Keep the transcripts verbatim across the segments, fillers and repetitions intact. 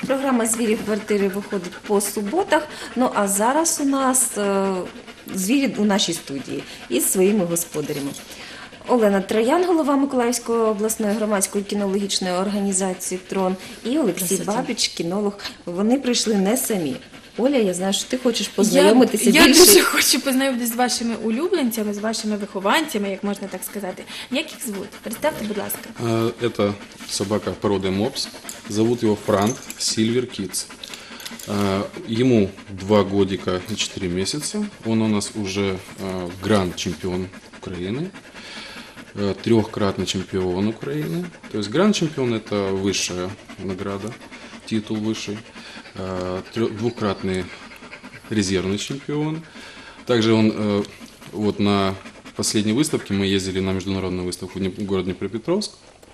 Програма «Звірі в квартирі» виходить по суботах. Ну а зараз у нас е, звірі у нашій студії із своїми господарями. Олена Троян, голова Миколаївської обласної громадської кінологічної організації «Трон», і Олексій Бабіч, кінолог. Вони прийшли не самі. Оля, я знаю, що ти хочеш познайомитися я, більше. Я дуже хочу познайомитися з вашими улюбленцями, з вашими вихованцями, як можна так сказати. Як їх звуть? Представте, будь ласка. Это собака породы мопс. Зовут его Франк Сильвер Китс. Ему два годика и четыре месяца. Он у нас уже гранд-чемпион Украины. Трехкратный чемпион Украины. То есть гранд-чемпион – это высшая награда, титул высший. Двукратный резервный чемпион. Также он вот на последней выставке, мы ездили на международную выставку в город Днепропетровск,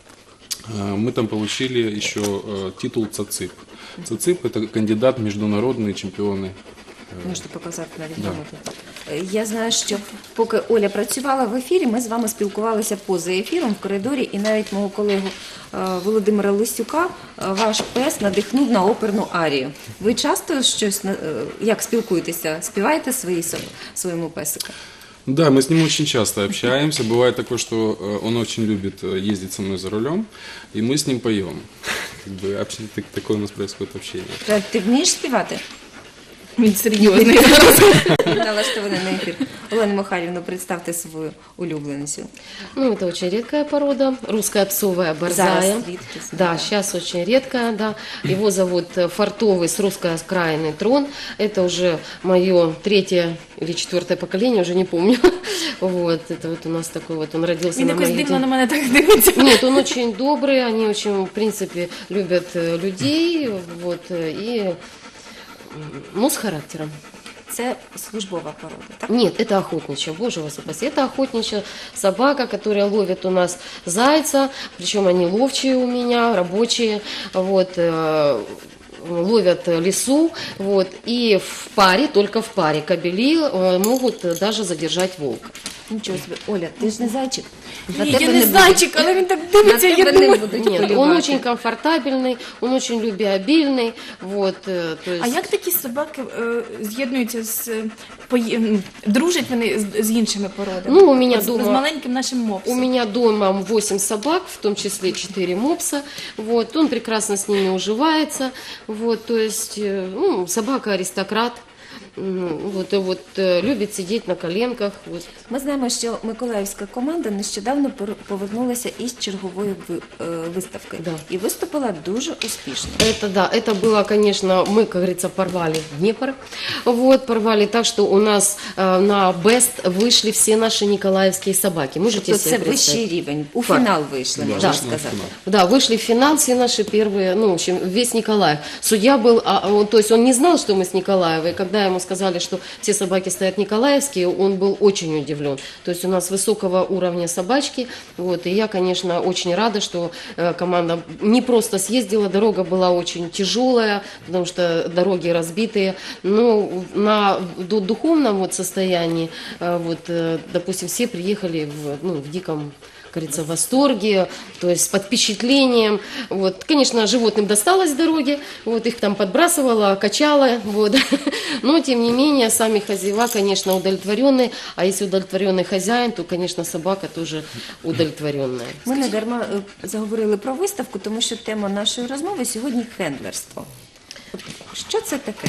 мы там получили еще титул ЦАЦИП. ЦАЦИП – это кандидат в международные чемпионы. Можете показати навіть грамоту. Я знаю, що поки Оля працювала в ефірі, ми з вами спілкувалися поза ефіром в коридорі, і навіть мого колегу Володимира Лисюка ваш пес надихнув на оперну арію. Ви часто щось, як спілкуєтеся, співаєте свої, своєму песику? Да, мы с ним очень часто общаемся. Бывает такое, что он очень любит ездить со мной за рулем, и мы с ним поем. Как бы, такое у нас происходит общение. Ти вмієш співати? Він серйозний. Налаштований на ефір. Олена Михайлівна, представте свою улюбленицю. Ну, это очень редкая порода, русская псовая борзая. Да, сейчас очень редкая, да. Его зовут фартовый с русской окраины Трон. Это уже мое третье или четвертое поколение, уже не помню. Вот, это вот у нас такой вот, он родился Він на якось моей... дивно на мене так дивиться. Нет, он очень добрый, они очень, в принципе, любят людей, вот, и... Ну, с характером. Це службова порода, так? Нет, это охотничья, боже вас упаси. Это охотничья собака, которая ловит у нас зайца, причем они ловчие у меня, рабочие, вот, э, ловят лису, вот, и в паре, только в паре кобели э, могут даже задержать волка. Нічого собі. Оля, ти ж не зайчик? Ні, я не зайчик, але він так дивиться, я думаю. Нет, он очень комфортабельный, он очень любвеобильный, вот, э, то есть... А як такі собаки е, з'єднуються з, пої- м, дружать вони з, з іншими породами? Ну, у меня З- дома- З маленьким нашим мопсом. У меня дома восемь собак, в том числе четыре мопса, вот, он прекрасно с ними уживается, вот, то есть, э, ну, собака-аристократ. Вот, вот, любить сидіти на коленках. Вот. Ми знаємо, що миколаївська команда нещодавно повернулася із чергової виставки. Да. І виступила дуже успішно. Это да, это было, конечно, мы, как говорится, порвали Днепр. Вот, порвали так, что у нас э, на Бест вышли все наши николаевские собаки. Можете Тобто себе це представить? вищий рівень. У Так. фінал вийшли, Да, можна да. сказати. Да, вышли в финал все наши первые, ну, в общем, весь Николаев. Судья был, а, он, то есть он не знал, что мы с Николаева, и когда ему сказали, что все собаки стоят николаевские, он был очень удивлен. То есть у нас высокого уровня собачки, вот, и я, конечно, очень рада, что э, команда не просто съездила, дорога была очень тяжелая, потому что дороги разбитые, но на ду- духовном вот состоянии, э, вот, э, допустим, все приехали в, ну, в диком, как говорится, в восторге, то есть под впечатлением. Вот. Конечно, животным досталось с дороги, вот, их там подбрасывало, качало, вот. Но, тем не менее, сами хозяева, конечно, удовлетворенные, а если удовлетворенный хозяин, то, конечно, собака тоже удовлетворенная. Ми не дарма е, заговорили про виставку, тому що тема нашої розмови сьогодні – хендлерство. От що це таке?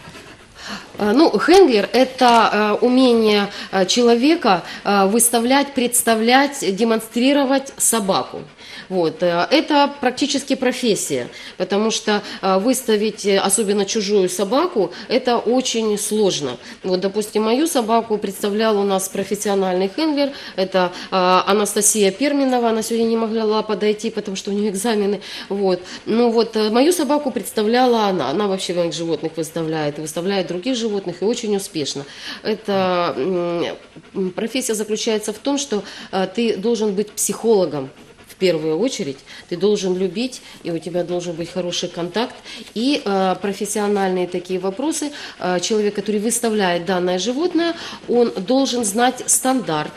А, Ну, хендлер – это а, умение а, человека а, выставлять, представлять, демонстрировать собаку. Вот. а, Это практически профессия, потому что а, выставить, э, особенно чужую собаку, это очень сложно. Вот, допустим, мою собаку представлял у нас профессиональный хендлер, это а, Анастасия Перминова, она сегодня не могла подойти, потому что у нее экзамены. Вот. Ну вот, э, мою собаку представляла она, она вообще моих животных выставляет, и выставляет других животных, и очень успешно. Это м, профессия заключается в том, что а, ты должен быть психологом. В первую очередь, ты должен любить, и у тебя должен быть хороший контакт, и э, профессиональные такие вопросы. Э, человек, который выставляет данное животное, он должен знать стандарт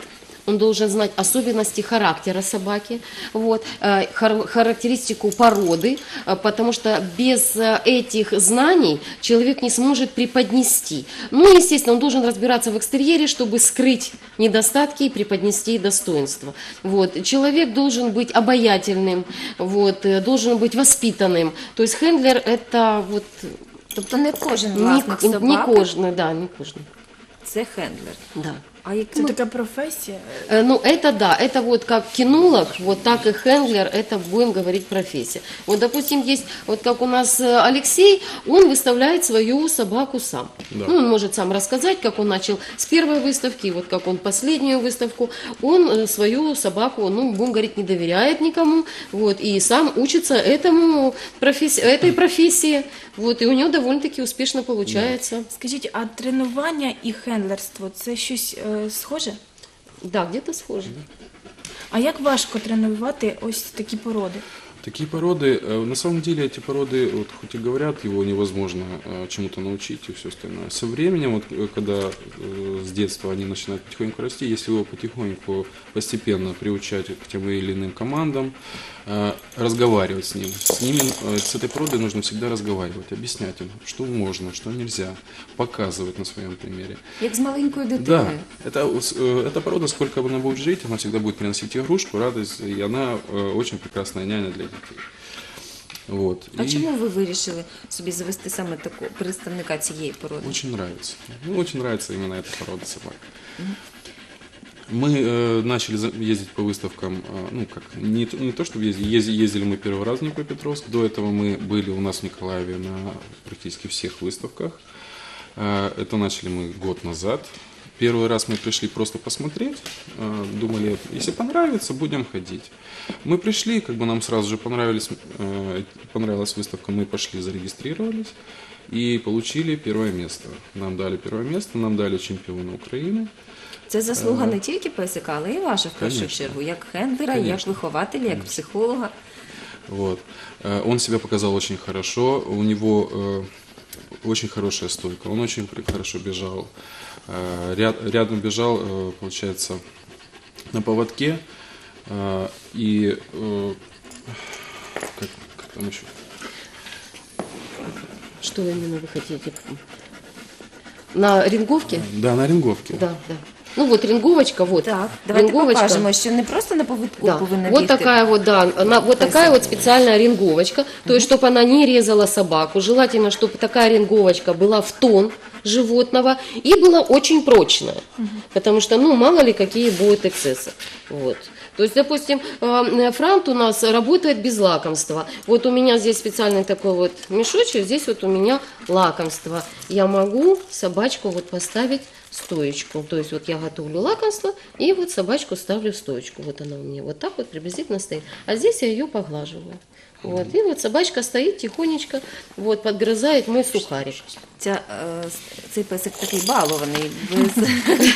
он должен знать особенности характера собаки, вот, э, хар- характеристику породы, э, потому что без э, этих знаний человек не сможет преподнести. Ну, естественно, он должен разбираться в экстерьере, чтобы скрыть недостатки и преподнести достоинства. Вот. Человек должен быть обаятельным, вот, э, должен быть воспитанным. То есть хендлер это вот Тобто не кожен не, власник не собаки кожный, да, не кожный. це хендлер. Да. А Це якими така професія. Э, Ну, это да, это вот как кинолог, вот так и хендлер, это будем говорить профессия. Вот, допустим, есть, вот как у нас э, Алексей, он выставляет свою собаку сам. Да. Ну, он может сам рассказать, как он начал с первой выставки, вот как он последнюю выставку, он э, свою собаку, ну, будем говорить, не доверяет никому, вот, и сам учится этому профессии, этой профессии, вот, и у него довольно-таки успешно получается. Скажіть, а тренування і хендлерство це щось е, схоже? Да, где-то схоже. А як важко тренувати ось такі породи? Такие породы, э, на самом деле эти породы, вот, хоть и говорят, его невозможно э, чему-то научить и все остальное. Со временем, вот, э, когда э, с детства они начинают потихоньку расти, если его потихоньку, постепенно приучать к тем или иным командам, э, разговаривать с ним. С ними, э, с этой породой нужно всегда разговаривать, объяснять им, что можно, что нельзя, показывать на своем примере. як з маленькою Да, дитиною? это, э, эта порода, сколько бы она будет жить, она всегда будет приносить игрушку, радость, и она э, очень прекрасная няня для детей. Вот. А И чому ви вирішили собі завести саме такого представника цієї породи? очень нравится. Ну, очень нравится именно эта порода собак. Мы э, начали за- ездить по выставкам, э, ну как, не, т- не то чтобы ездили, ездили, ездили мы первый раз в Днепропетровск, до этого мы были у нас в Николаеве на практически всех выставках. Э, это начали мы год назад. Первый раз мы пришли просто посмотреть, э, думали, если понравится, будем ходить. Мы пришли, как бы нам сразу же понравились, э, понравилась выставка, мы пошли, зарегистрировались и получили первое место. Нам дали первое место, нам дали чемпиона Украины. Це заслуга не тільки песика, але і ваша в першу Конечно. чергу, як хендлера, як Конечно. вихователя, як психолога. Вот. Э, Он себя показал очень хорошо, у него э, очень хорошая стойка, он очень при- хорошо бежал. Э, ряд- рядом бежал, э, получается, на поводке. э, И э, как, как там еще? Что именно вы хотите? На ринговке? Да, на ринговке. Да, да. Ну вот ринговочка, вот. Так, давайте Ринговочка. покажемо, що не просто на повідку Да. повинна Вот бігти. такая вот, да, она, вот такая вот специальная ринговочка, то есть, чтобы она не резала собаку, желательно, чтобы такая ринговочка была в тон животного и была очень прочная, потому что, ну, мало ли какие будут эксцессы, вот. То есть, допустим, э, франт у нас работает без лакомства. Вот у меня здесь специальный такой вот мешочек, здесь вот у меня лакомство. Я могу собачку вот поставить в стоечку. То есть вот я готовлю лакомство и вот собачку ставлю в стоечку. Вот она у меня вот так вот приблизительно стоит. А здесь я ее поглаживаю. Вот. И вот собачка стоит тихонечко, вот, подгрызает мой сухарик. Ця, е, цей песик такий балований, без,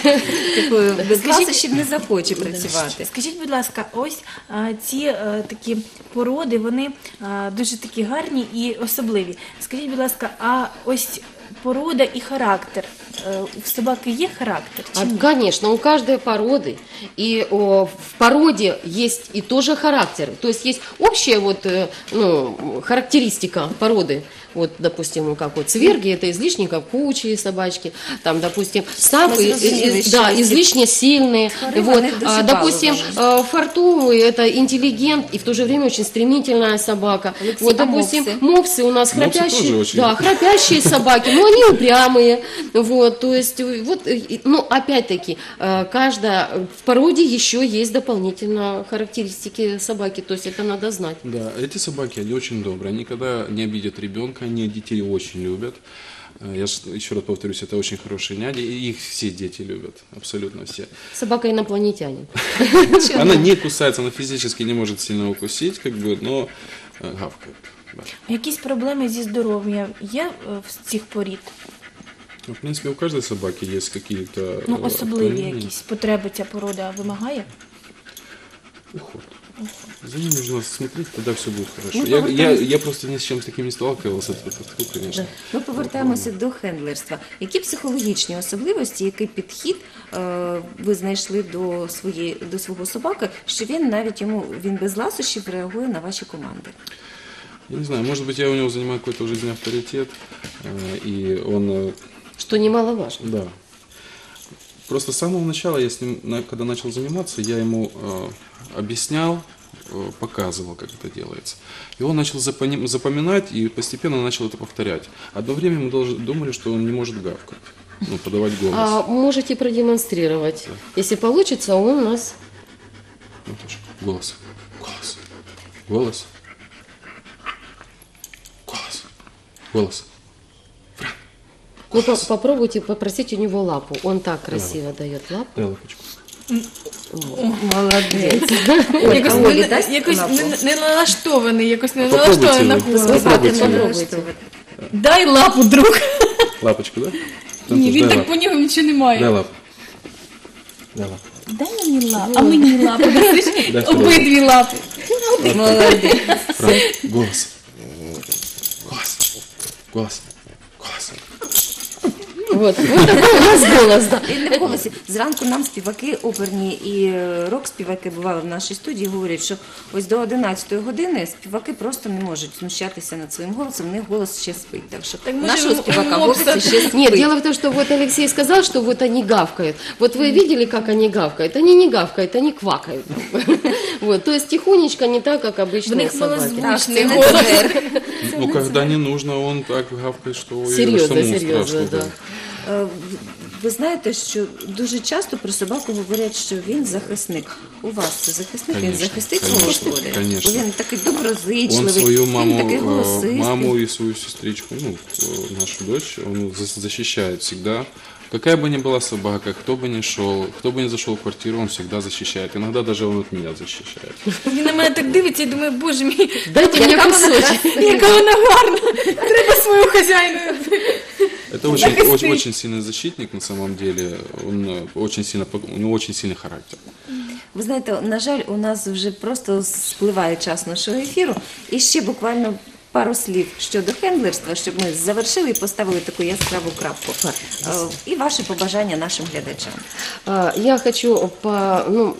такої, без ласощів не захоче працювати. Скажіть, будь ласка, ось а, ці е, такі породи, вони а, дуже такі гарні і особливі. Скажіть, будь ласка, а ось порода і характер. Е, У собаки є характер? Чи А, ні? конечно, у каждой породы, и о, в породе есть и тоже характер. То есть есть общая вот, э, ну, характеристика породы. Вот, допустим, ну, как вот цверги, это излишне капучие собачки, там, допустим, стафы, Мы э, разумели, э, что да, эти излишне сильные. порывы, Вот, они а, душевалы допустим, даже. э, фартовые, это интеллигент и в то же время очень стремительная собака. Алексей, Вот, а допустим, мопсы? мопсы у нас Мопсы храпящие, тоже очень- да, храпящие собаки, но они упрямые, вот, то есть, э, вот, э, ну, опять-таки, э, каждая, в породе еще есть дополнительно характеристики собаки, то есть это надо знать. Да, эти собаки, они очень добрые, они никогда не обидят ребенка, они детей очень любят. Э, Я ж еще раз повторюсь, это очень хорошие няни, и их все дети любят, абсолютно все. Собака инопланетянин. Она не кусается, она физически не может сильно укусить, как бы, но э, гавкает. Да. Якісь проблеми зі здоров'ям є е, в цих порід? Ну, в принципе, у каждой собаки есть какие-то Ну, э, особливі отклонения. якісь потреби ця порода вимагає? Уход. За ним нужно смотреть, тогда все будет хорошо. Мы Я, я, повертаемся. я просто ни с чем таким не сталкивался, это такое, конечно. Ми повертаємося до хендлерства. Які психологічні особливості, який підхід е, ви знайшли до своєї до свого собаки, що він навіть йому він без ласощів реагує на ваші команди? Я не знаю, может быть, я у него занимаю какой-то в жизни авторитет, э, и он, э, Что немаловажно. да. Просто с самого начала, я с ним, на- когда начал заниматься, я ему э, объяснял, э, показывал, как это делается. И он начал запони- запоминать и постепенно начал это повторять. Одно время мы долж- думали, что он не может гавкать, ну, подавать голос. А можете продемонстрировать. Если получится, он у нас... Вот тоже. Голос. Голос. Голос. Голос. Голос. Ну, по- попробуйте попросить у него лапу. Он так красиво дает лапу. Дай лапочку. Молодець. Якось, Олі, не, дасть якось лапу? не, не налаштований, якось не Попробуйте налаштований на ви. голос. Попробуйте. Попробуйте. Дай лапу, друг. Лапочку, да? Ні, Антош, він дай так лапу. по нього нічого не має. Дай лапу. Дай лапу. Дай мені лапу, а мені лапу. Дасиш? Дай Обидві лапи. Молодець. Франк, голос. Голос. Голос. Голос. Вот, вот такой у нас голос, да. І не в голосі. Зранку нам співаки оперні і е, рок-співаки бували в нашій студії, говорять, що ось до одинадцятої години співаки просто не можуть знущатися над своїм голосом, в них голос ще спить. Так що Так, може, нашого йому- співака йому голос обстати- ще спить. Нет, дело в том, что вот Алексей сказал, что вот они гавкают. Вот вы видели, как они гавкают? Они не гавкают, они квакают. Вот, то есть тихонечко, не так, как В обычные них собаки. малозвучний Так, це не голос. дзер. Ну, когда не нужно, он так гавкает, что ой, Серьезно, самому серьезно, страшно. да. Е, Ви знаєте, що дуже часто про собаку говорять, що він захисник. У вас це захисник, він Конечно, захистить свого конечно, господаря. конечно. Бо він такий Он доброзичливий, свою він маму, такий э, голосистий. маму и свою сестричку, ну, э, нашу дочь, он за- защищает всегда. Какая бы ни была собака, кто бы ни шел, кто бы ни зашел в квартиру, он всегда защищает. Иногда даже он от меня защищает. Він на мене так дивиться і думає, боже мій, Дайте мне кусочек. яка вона гарна. Треба свою хазяїну. Это очень, очень, очень сильный защитник на самом деле. Он э, очень сильно, пок- у него очень сильный характер. Ви знаєте, на жаль, у нас вже просто спливає час нашого ефіру. І ще буквально пару слів щодо хендлерства, щоб ми завершили і поставили таку яскраву крапку. Е, І ваші побажання нашим глядачам. А, Я хочу по, ну,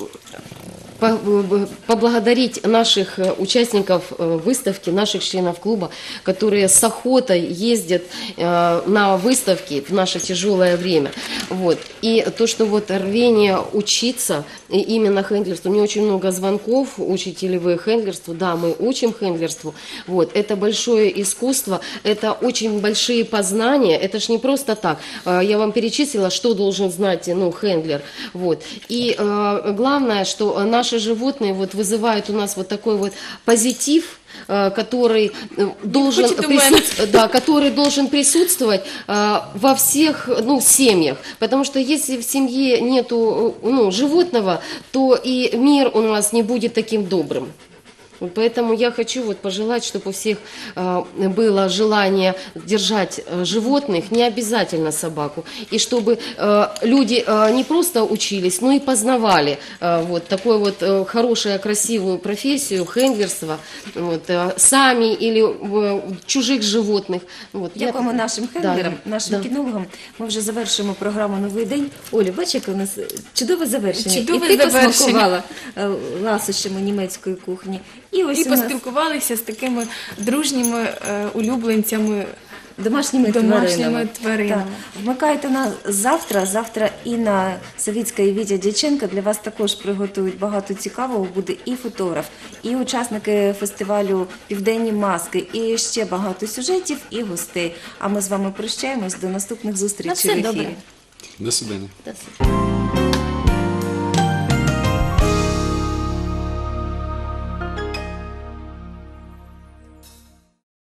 по- поблагодарить наших э, участников э, выставки, наших членов клуба, которые с охотой ездят э, на выставки в наше тяжелое время. Вот. И то, что вот рвение учиться и именно хендлерству, у меня очень много звонков, учите ли вы хендлерству? Да, мы учим хендлерству. Вот. Это большое искусство, это очень большие познания, это ж не просто так. Э, Я вам перечислила, что должен знать, ну, хендлер. Вот. И э, главное, что наши животные вот вызывают у нас вот такой вот позитив, э, который э, должен, хочет у мене. присутств- да, который должен присутствовать э, во всех, ну, семьях. Потому что если в семье нету, э, ну, животного, то и мир у нас не будет таким добрым. Вот поэтому я хочу вот пожелать, чтобы у всех э, было желание держать э, животных, не обязательно собаку, и чтобы э, люди э, не просто учились, но и познавали э, вот такую вот э, хорошую, красивую профессию хендлерства, вот, э, сами или э, чужих животных. Вот, я- Дякуємо нашим хендлерам, Да, нашим да. кінологам. Ми вже завершуємо програму «Новий день». Олі, бачиш, яке у нас чудове завершення. Чудове і ти завершення. посмакувала е, ласощами німецької кухні. І ось І у нас поспілкувалися з такими дружніми е, улюбленцями. домашніми, Домашніми тваринами. тваринами. Так. Вмикайте нас завтра. Завтра Інна Савіцька і Вітя Дяченко для вас також приготують багато цікавого. Буде і фотограф, і учасники фестивалю «Південні маски», і ще багато сюжетів, і гостей. А ми з вами прощаємось. До наступних зустрічей На все в ефірі. добре. До свидания. Да.